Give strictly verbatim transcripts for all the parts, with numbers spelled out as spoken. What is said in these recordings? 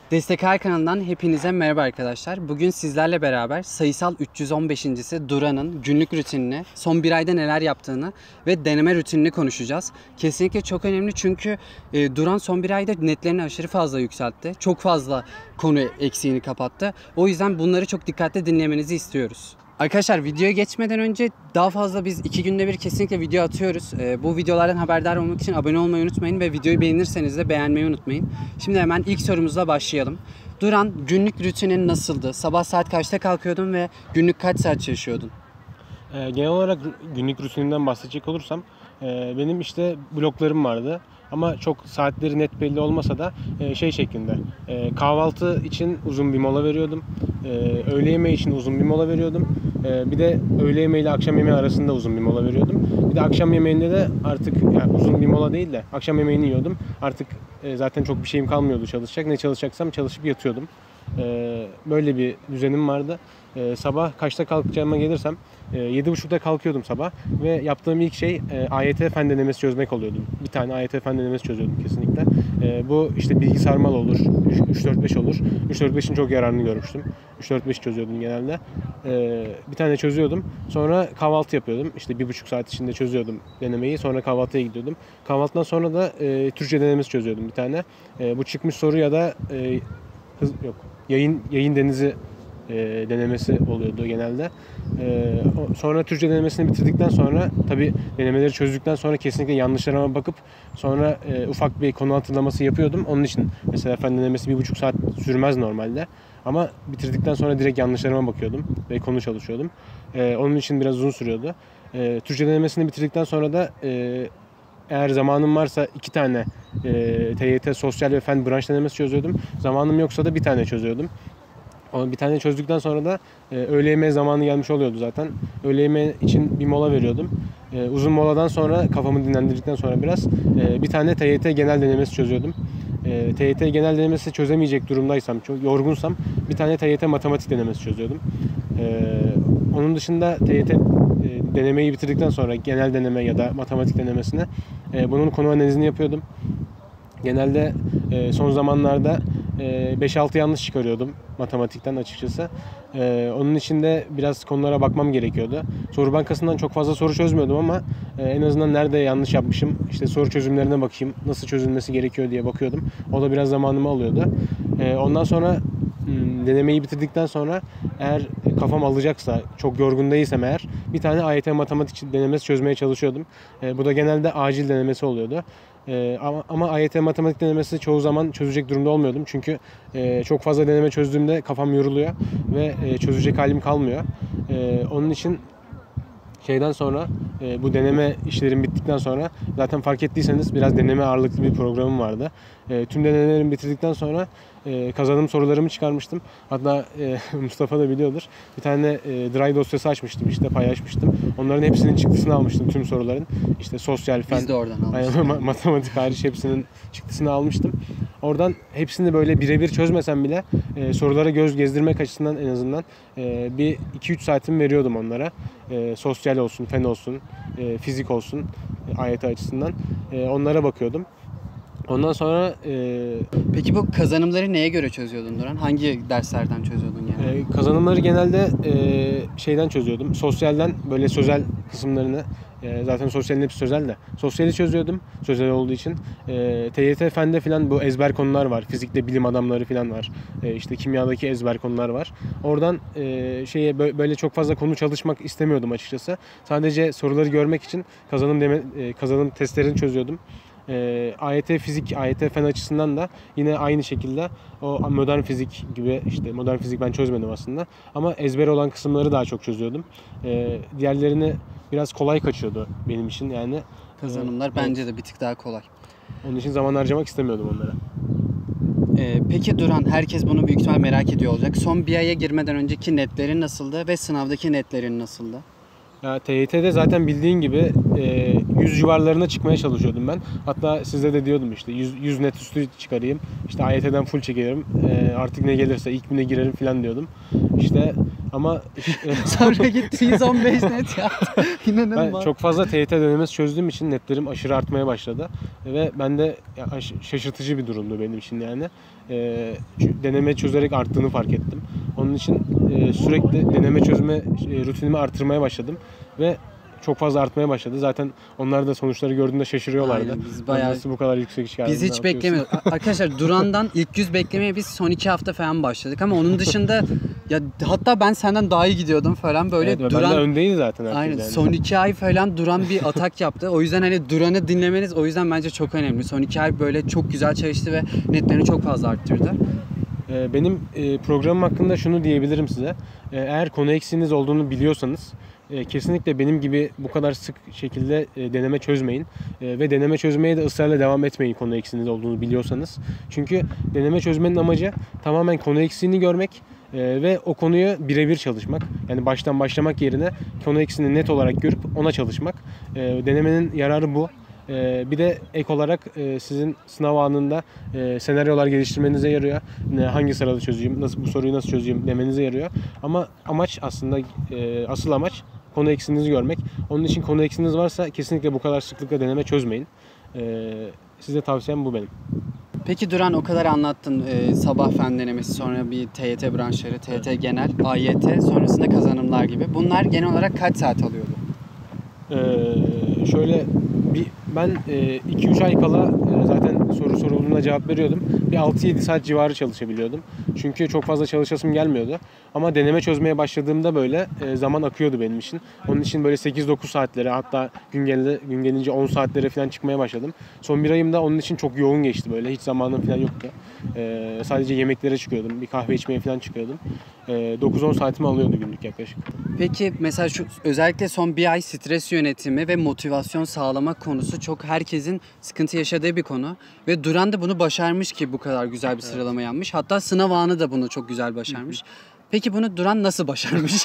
Destek kanalından hepinize merhaba arkadaşlar. Bugün sizlerle beraber sayısal üç yüz on beşincisi Duran'ın günlük rutinini, son bir ayda neler yaptığını ve deneme rutinini konuşacağız. Kesinlikle çok önemli çünkü e, Duran son bir ayda netlerini aşırı fazla yükseltti. Çok fazla konu eksiğini kapattı. O yüzden bunları çok dikkatli dinlemenizi istiyoruz. Arkadaşlar videoya geçmeden önce daha fazla biz iki günde bir kesinlikle video atıyoruz. Ee, bu videolardan haberdar olmak için abone olmayı unutmayın ve videoyu beğenirseniz de beğenmeyi unutmayın. Şimdi hemen ilk sorumuzla başlayalım. Duran, günlük rutinin nasıldı? Sabah saat kaçta kalkıyordun ve günlük kaç saat çalışıyordun? Ee, genel olarak günlük rutinimden bahsedecek olursam e, benim işte bloklarım vardı. Ama çok saatleri net belli olmasa da e, şey şeklinde e, kahvaltı için uzun bir mola veriyordum. E, öğle yemeği için uzun bir mola veriyordum. E, bir de öğle yemeği ile akşam yemeği arasında uzun bir mola veriyordum. Bir de akşam yemeğinde de artık yani uzun bir mola değil de akşam yemeğini yiyordum. Artık e, zaten çok bir şeyim kalmıyordu çalışacak. Ne çalışacaksam çalışıp yatıyordum. E, böyle bir düzenim vardı. E, sabah kaçta kalkacağıma gelirsem yedi buçukta kalkıyordum sabah ve yaptığım ilk şey e, A Y T fen denemesi çözmek oluyordu. Bir tane A Y T fen denemesi çözüyordum kesinlikle. E, bu işte bilgi sarmal olur, üç dört beş olur. üç dört beşin çok yararını görmüştüm. üç dört beş çözüyordum genelde. E, bir tane çözüyordum. Sonra kahvaltı yapıyordum. İşte bir buçuk saat içinde çözüyordum denemeyi. Sonra kahvaltıya gidiyordum. Kahvaltıdan sonra da e, Türkçe denemesi çözüyordum bir tane. E, bu çıkmış soru ya da e, hız, yok yayın yayın denizi E, denemesi oluyordu genelde. E, sonra Türkçe denemesini bitirdikten sonra tabi denemeleri çözdükten sonra kesinlikle yanlışlarıma bakıp sonra e, ufak bir konu hatırlaması yapıyordum. Onun için mesela fen denemesi bir buçuk saat sürmez normalde. Ama bitirdikten sonra direkt yanlışlarıma bakıyordum ve konu çalışıyordum. E, onun için biraz uzun sürüyordu. E, Türkçe denemesini bitirdikten sonra da e, eğer zamanım varsa iki tane e, T Y T sosyal ve fen branş denemesi çözüyordum. Zamanım yoksa da bir tane çözüyordum. Bir tane çözdükten sonra da e, öğle yemeği zamanı gelmiş oluyordu zaten. Öğle yemeği için bir mola veriyordum. E, uzun moladan sonra kafamı dinlendirdikten sonra biraz e, bir tane T Y T genel denemesi çözüyordum. E, T Y T genel denemesi çözemeyecek durumdaysam, çok yorgunsam bir tane T Y T matematik denemesi çözüyordum. E, onun dışında T Y T e, denemeyi bitirdikten sonra genel deneme ya da matematik denemesine e, bunun konu analizini yapıyordum. Genelde e, son zamanlarda beş altı yanlış çıkarıyordum matematikten açıkçası. Ee, onun için de biraz konulara bakmam gerekiyordu. Soru bankasından çok fazla soru çözmüyordum ama e, en azından nerede yanlış yapmışım, işte soru çözümlerine bakayım, nasıl çözülmesi gerekiyor diye bakıyordum. O da biraz zamanımı alıyordu. Ee, ondan sonra m, denemeyi bitirdikten sonra eğer kafam alacaksa, çok yorgun değilsem eğer bir tane A Y T matematik denemesi çözmeye çalışıyordum. Ee, bu da genelde acil denemesi oluyordu. Ee, ama, ama A Y T matematik denemesi çoğu zaman çözecek durumda olmuyordum. Çünkü e, çok fazla deneme çözdüğümde kafam yoruluyor ve e, çözecek halim kalmıyor. E, onun için şeyden sonra e, bu deneme işlerim bittikten sonra zaten fark ettiyseniz biraz deneme ağırlıklı bir programım vardı. E, tüm denemelerimi bitirdikten sonra e, kazanım sorularımı çıkarmıştım. Hatta e, Mustafa da biliyordur. Bir tane e, Drive dosyası açmıştım, işte paylaşmıştım. Onların hepsinin çıktısını almıştım, tüm soruların. İşte sosyal, fen, Biz de oradan almıştık. Yani, matematik hariç hepsinin çıktısını almıştım. Oradan hepsini böyle birebir çözmesem bile e, sorulara göz gezdirmek açısından en azından e, bir iki üç saatimi veriyordum onlara. E, sosyal olsun, fen olsun, e, fizik olsun, e, A Y T açısından e, onlara bakıyordum. Ondan sonra e, Peki bu kazanımları neye göre çözüyordun Duran? Hangi derslerden çözüyordun yani? e, kazanımları genelde e, şeyden çözüyordum. Sosyalden böyle sözel kısımlarını, e, zaten sosyalin hepsi sözel de sosyali çözüyordum sözel olduğu için. E, T Y T fende filan bu ezber konular var. Fizikte bilim adamları filan var. E, işte kimyadaki ezber konular var. Oradan e, şeye böyle çok fazla konu çalışmak istemiyordum açıkçası. Sadece soruları görmek için kazanım deme, e, kazanım testlerini çözüyordum. E, A Y T fizik, A Y T fen açısından da yine aynı şekilde o modern fizik gibi, işte modern fizik ben çözmedim aslında ama ezber olan kısımları daha çok çözüyordum. E, diğerlerini biraz kolay kaçıyordu benim için yani. Kazanımlar e, bence de bir tık daha kolay. Onun için zaman harcamak istemiyordum onlara. Ee, peki Duran, herkes bunu büyük ihtimal merak ediyor olacak. Son bir aya girmeden önceki netlerin nasıldı ve sınavdaki netlerin nasıldı? Ya T Y T'de zaten bildiğin gibi e, yüz civarlarına çıkmaya çalışıyordum ben. Hatta size de diyordum işte yüz, yüz net üstü çıkarayım. İşte A Y T'den full çekerim. E, artık ne gelirse ilk bine girerim falan diyordum. İşte ama Sonra gitti yüz on beş net yaptı. İnanılmaz. ben çok fazla T Y T denemesi çözdüğüm için netlerim aşırı artmaya başladı. Ve ben de ya, şaşırtıcı bir durumdu benim için yani. E, deneme çözerek arttığını fark ettim. Onun için e, sürekli deneme çözme e, rutinimi artırmaya başladım ve çok fazla artmaya başladı. Zaten onlar da sonuçları gördüğünde şaşırıyorlardı. Aynen, biz bayağı... Nasıl bu kadar yüksek çıkardın? Biz hiç beklemiyorduk. Arkadaşlar Duran'dan ilk yüz beklemeye biz son iki hafta falan başladık ama onun dışında ya hatta ben senden daha iyi gidiyordum falan böyle. Evet, Duran benden öndeydi zaten herkes aynen, yani. son iki ay falan Duran bir atak yaptı. O yüzden hani Duran'ı dinlemeniz o yüzden bence çok önemli. Son iki ay böyle çok güzel çalıştı ve netlerini çok fazla arttırdı. Benim programım hakkında şunu diyebilirim size. Eğer konu eksiğiniz olduğunu biliyorsanız kesinlikle benim gibi bu kadar sık şekilde deneme çözmeyin. Ve deneme çözmeye de ısrarla devam etmeyin konu eksiğiniz olduğunu biliyorsanız. Çünkü deneme çözmenin amacı tamamen konu eksiğini görmek ve o konuyu birebir çalışmak. Yani baştan başlamak yerine konu eksiğini net olarak görüp ona çalışmak. Denemenin yararı bu. Bir de ek olarak sizin sınav anında senaryolar geliştirmenize yarıyor. Hangi sırada çözeyim, nasıl bu soruyu nasıl çözeyim demenize yarıyor. Ama amaç aslında asıl amaç konu eksiğinizi görmek. Onun için konu eksiğiniz varsa kesinlikle bu kadar sıklıkla deneme çözmeyin. Size tavsiyem bu benim. Peki Duran, o kadar anlattın, ee, sabah fen denemesi, sonra bir T Y T branşları, T Y T genel, A Y T, sonrasında kazanımlar gibi. Bunlar genel olarak kaç saat alıyordu? Ee, şöyle bir ben iki üç ay kala e, zaten soru sorulduğunda cevap veriyordum. Bir altı yedi saat civarı çalışabiliyordum. Çünkü çok fazla çalışasım gelmiyordu. Ama deneme çözmeye başladığımda böyle e, zaman akıyordu benim için. Onun için böyle sekiz dokuz saatlere, hatta gün, geldi, gün gelince on saatlere falan çıkmaya başladım. Son bir ayım da onun için çok yoğun geçti böyle. Hiç zamanım falan yoktu. E, sadece yemeklere çıkıyordum. Bir kahve içmeye falan çıkıyordum. E, dokuz on saatimi alıyordu günlük yaklaşık. Peki mesela şu özellikle son bir ay stres yönetimi ve motivasyon sağlama konusu çok herkesin sıkıntı yaşadığı bir konu. Ve Duran da bunu başarmış ki bu kadar güzel bir sıralama yapmış. Hatta sınav anı da bunu çok güzel başarmış. Peki bunu Duran nasıl başarmış?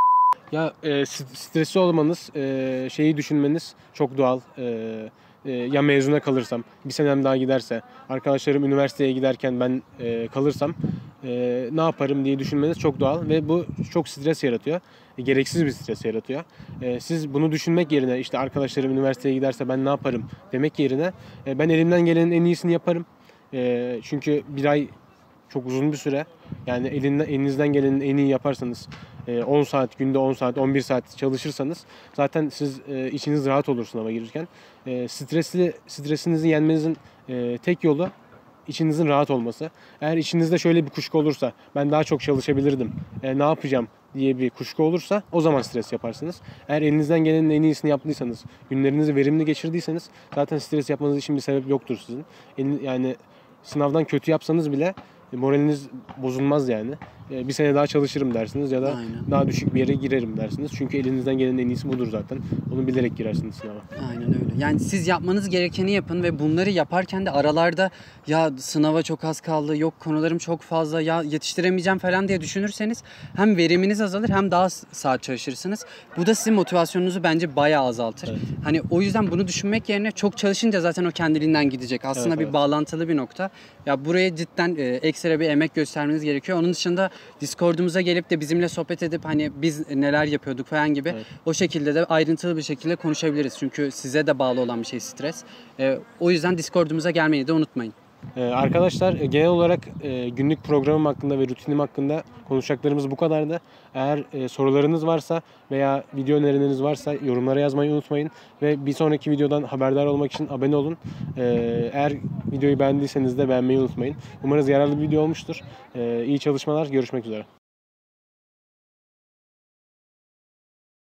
Ya e, stresli olmanız, e, şeyi düşünmeniz çok doğal. E, e, ya mezuna kalırsam, bir senem daha giderse, arkadaşlarım üniversiteye giderken ben e, kalırsam e, ne yaparım diye düşünmeniz çok doğal ve bu çok stres yaratıyor. E, gereksiz bir stres yaratıyor. E, siz bunu düşünmek yerine, işte arkadaşlarım üniversiteye giderse ben ne yaparım demek yerine e, ben elimden gelenin en iyisini yaparım. E, çünkü bir ay çok uzun bir süre. Yani elinden, elinizden gelenin en iyi yaparsanız, on saat, günde on saat, on bir saat çalışırsanız zaten siz içiniz rahat olur sınava girirken. Stresli, stresinizi yenmenizin tek yolu içinizin rahat olması. Eğer içinizde şöyle bir kuşku olursa, ben daha çok çalışabilirdim, e, ne yapacağım diye bir kuşku olursa o zaman stres yaparsınız. Eğer elinizden gelenin en iyisini yaptıysanız, günlerinizi verimli geçirdiyseniz zaten stres yapmanız için bir sebep yoktur sizin. Yani sınavdan kötü yapsanız bile moraliniz bozulmaz yani. Bir sene daha çalışırım dersiniz ya da Aynen. daha düşük bir yere girerim dersiniz. Çünkü elinizden gelenin en iyisi budur zaten. Onu bilerek girersiniz sınava. Aynen öyle. Yani siz yapmanız gerekeni yapın ve bunları yaparken de aralarda ya sınava çok az kaldı, yok konularım çok fazla, ya yetiştiremeyeceğim falan diye düşünürseniz hem veriminiz azalır hem daha saat çalışırsınız. Bu da sizin motivasyonunuzu bence bayağı azaltır. Evet. Hani o yüzden bunu düşünmek yerine çok çalışınca zaten o kendiliğinden gidecek. Aslında evet, bir evet. bağlantılı bir nokta. Ya buraya cidden e, ekstra bir emek göstermeniz gerekiyor. Onun dışında Discord'umuza gelip de bizimle sohbet edip hani biz neler yapıyorduk falan gibi evet. o şekilde de ayrıntılı bir şekilde konuşabiliriz. Çünkü size de bağlı olan bir şey stres. E, o yüzden Discord'umuza gelmeyi de unutmayın. Ee, arkadaşlar genel olarak e, günlük programım hakkında ve rutinim hakkında konuşacaklarımız bu kadardı. Eğer e, sorularınız varsa veya video önerileriniz varsa yorumlara yazmayı unutmayın. Ve bir sonraki videodan haberdar olmak için abone olun. Ee, eğer videoyu beğendiyseniz de beğenmeyi unutmayın. Umarız yararlı bir video olmuştur. Ee, iyi çalışmalar, görüşmek üzere.